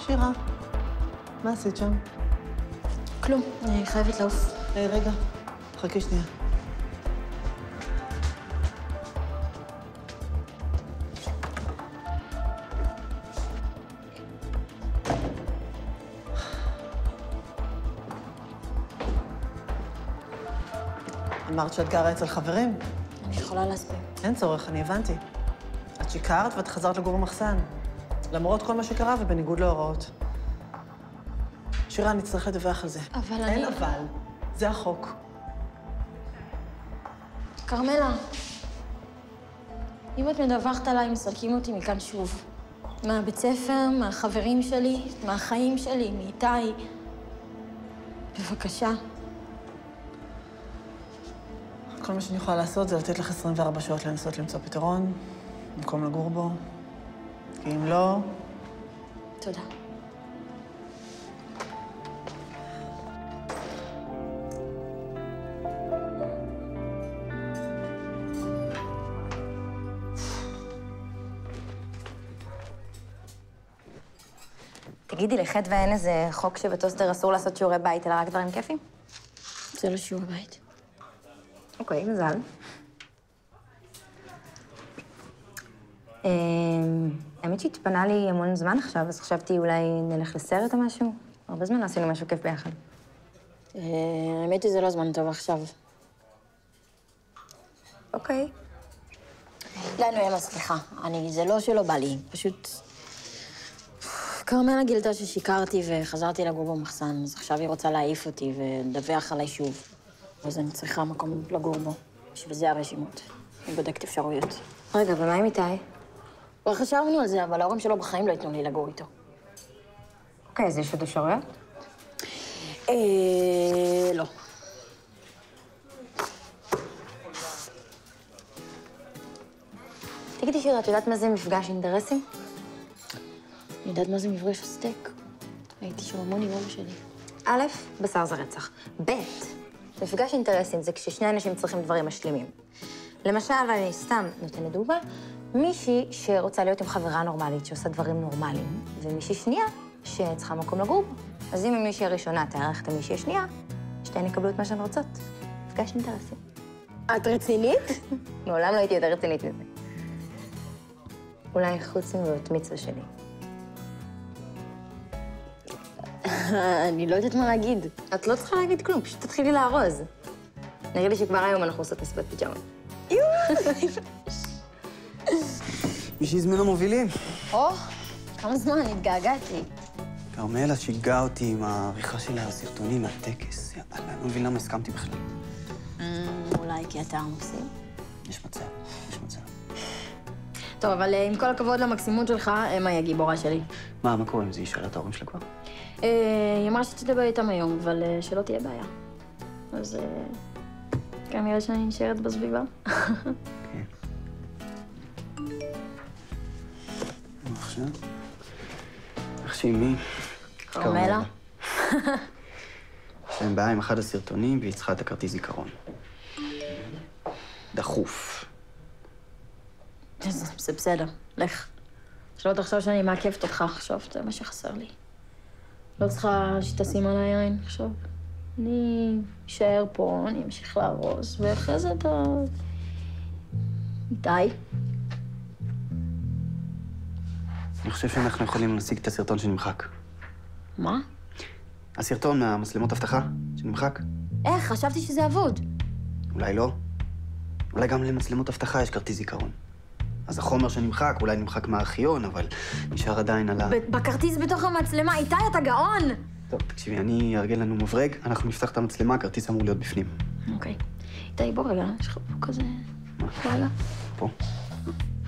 שירה, מה עשית שם? כלום, אני חייבת לעוף. רגע, חכי שנייה. אמרת שאת גרה אצל חברים? אני יכולה להסביר. אין צורך, אני הבנתי. את שיקרת ואת חזרת לגור במחסן. למרות כל מה שקרה ובניגוד להוראות. שירה, אני צריך לדווח על זה. אבל אני... אין אבל. זה החוק. כרמלה, אם את מדווחת עליי, מסלקים אותי מכאן שוב. מהבית ספר, מהחברים שלי, מהחיים שלי, מאיתי. בבקשה. כל מה שאני יכולה לעשות זה לתת לך 24 שעות לנסות למצוא פתרון, במקום לגור בו. כי אם לא... תודה. תגידי, לחדווה אין איזה חוק שבטוסטר אסור לעשות שיעורי בית, אלא רק דברים כיפים? זה לא שיעור בית. אוקיי, מזל. האמת שהתפנה לי המון זמן עכשיו, אז חשבתי אולי נלך לסרט או משהו. הרבה זמן לא עשינו משהו כיף ביחד. האמת היא זה לא זמן טוב עכשיו. אוקיי. לנו אמה, סליחה. זה לא שלא בא לי, פשוט... כרמלה גילתה ששיקרתי וחזרתי לגור במחסן, אז עכשיו היא רוצה להעיף אותי ולדווח עליי שוב. אז אני צריכה מקום לגור בו. בשביל זה הרשימות. אני בודקת אפשרויות. רגע, ומה עם איתי? כבר חשבנו על זה, אבל ההורים שלו בחיים לא ייתנו לי לגור איתו. אוקיי, אז יש עוד אפשרויות? לא. תגידי שירה, את יודעת מה זה מפגש אינטרסים? אני יודעת מה זה מפגש הסטייק. הייתי שם המון עם אבא שלי. א', בשר זה רצח. ב', מפגש אינטרסים זה כששני אנשים צריכים דברים משלימים. למשל, אני סתם נותנת דוגמה, מישהי שרוצה להיות עם חברה נורמלית שעושה דברים נורמליים, ומישהי שנייה שצריכה מקום לגור בו. אז אם מישהי הראשונה תארח את המישהי השנייה, שתיהן יקבלו את מה שהן רוצות. מפגש אינטרסים. את רצינית? מעולם לא הייתי יותר רצינית מזה. אולי חוץ מבית מצווה שלי. אני לא יודעת מה להגיד. את לא צריכה להגיד כלום, פשוט תתחילי לארוז. נראה לי שכבר היום אנחנו עושות מסיבת פיג'מה. מי שהזמין למובילים. כמה זמן, התגעגעתי. כרמלה שיגעה אותי עם העריכה של הסרטונים מהטקס. אני לא מבין למה הסכמתי בכלל. אולי כי אתה עמוסים. יש מצב. טוב, אבל עם כל הכבוד למקסימות שלך, אמה היא הגיבורה שלי. מה קורה עם זה? היא שאלה את ההורים שלה כבר? היא אמרה שתדבר איתם היום, אבל שלא תהיה בעיה. אז כנראה שאני נשארת בסביבה. כן. מה עכשיו? איך שהיא מי? כרמלה. יש להם בעיה עם אחד הסרטונים והיא צריכה את הכרטיס זיכרון. דחוף. זה בסדר, לך. שלא תחשוב שאני מעכבת אותך עכשיו, זה מה שחסר לי. לא צריכה שתשים עליי עין עכשיו. אני אשאר פה, אני אמשיך לארוז, ואחרי זה אתה... איתי. אני חושב שאנחנו יכולים להשיג את הסרטון שנמחק. מה? הסרטון מהמצלמות אבטחה שנמחק. איך? חשבתי שזה אבוד. אולי לא. אולי גם למצלמות אבטחה יש כרטיס זיכרון. אז החומר שנמחק, אולי נמחק מהארכיון, אבל נשאר עדיין על ה... בכרטיס בתוך המצלמה, איתי, אתה גאון! טוב, תקשיבי, אני אארגן לנו מברג, אנחנו נפתח את המצלמה, הכרטיס אמור להיות בפנים. אוקיי. איתי, בוא רגע, יש לך פה כזה... מה? רגע. פה.